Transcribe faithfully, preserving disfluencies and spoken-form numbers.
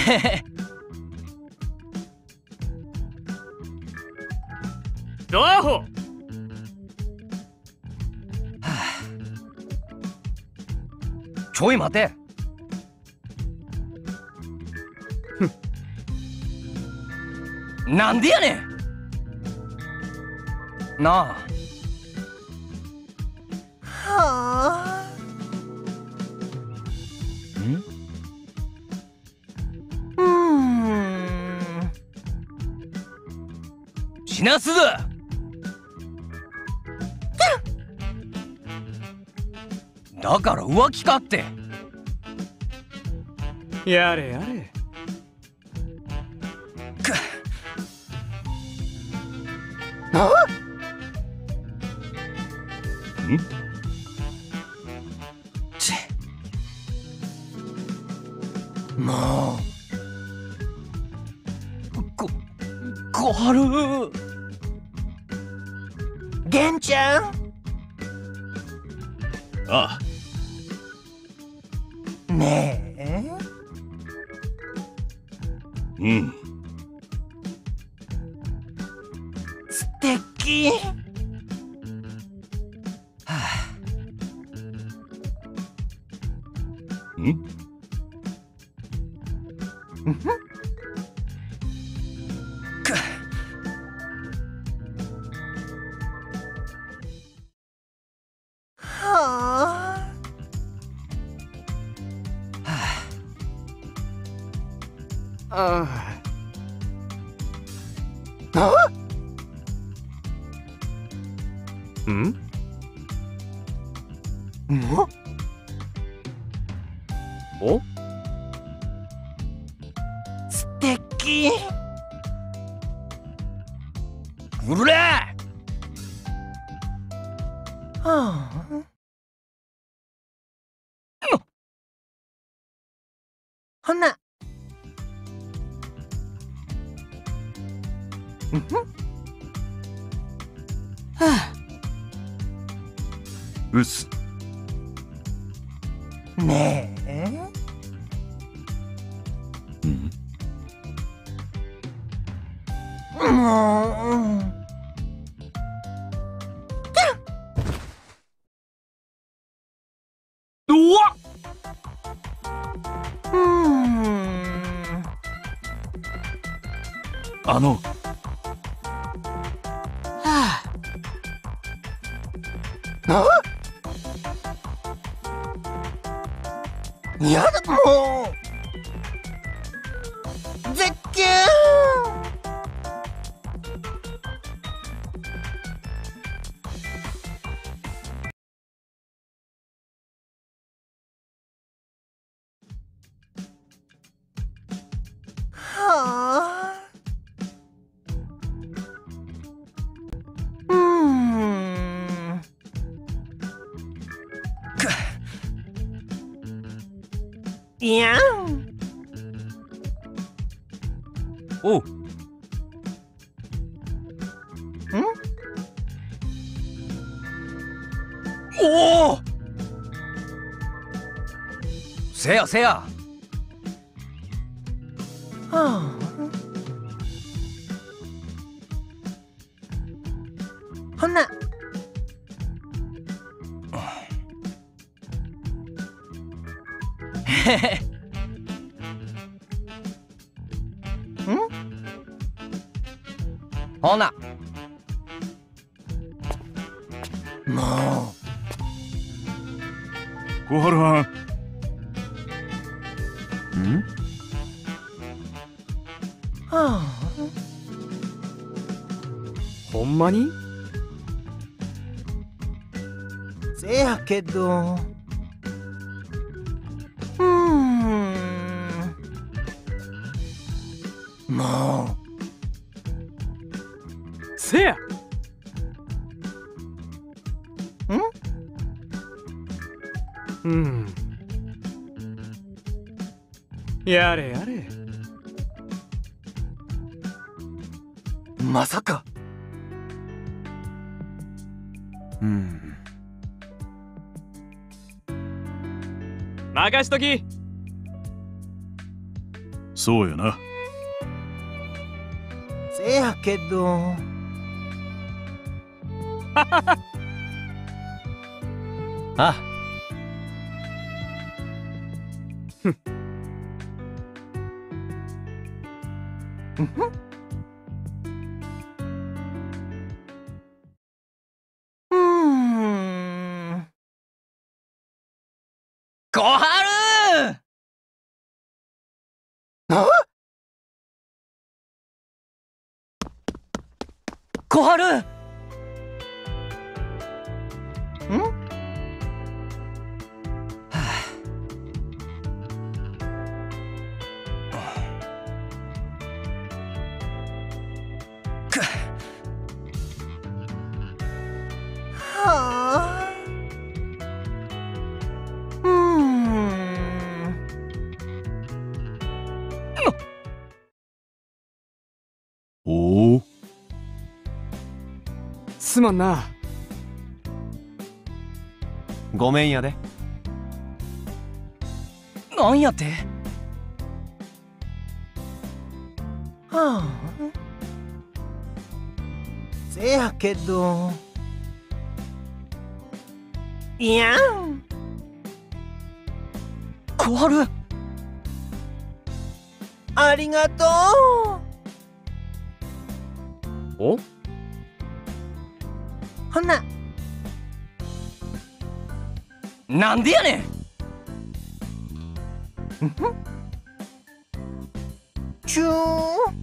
ドアホ。はあ、ちょい待て。なんでやねん。なあ。 はあ。 ん？ うーん。 死なすぞ。だから浮気かって。 やれやれ。 あ？ ん？ちもうこ小春。 玄ちゃん。 ああ。ねえ。 うん。 素敵。 はあ。ん？ うんふん。 くっ。 はあ。 ああ。 あ？ ん？ も？ お？ 素敵。 うれ！ はあ。ほな。うんふん。はあ。 うす。 ねえ。 うん。 もう。 うわっ。 うーん。 あの。 はあ。あ？やだもう。絶叫。はあ。うーん。 くっ。 いやん。 おう。ん？おお。せやせや。 はあ。ほな。 へへ。 ん？ ほな。 もう。 小春はん。ん？ はあ。 ほんまに？ せやけど。うーん。もう。 せや。 ん？ うん。やれやれ。 まさか。 うん。 任しとき。 そうやな。 せやけど。 あ、 うーん。 小春。 あ、 小春。 ん？ くはあ。うーん。 おお。 すまんな。 ごめんやで。なんやってはあ。せやけど。いやん。 小春。 ありがとう。 おほな。 なんでやねん。 チューン。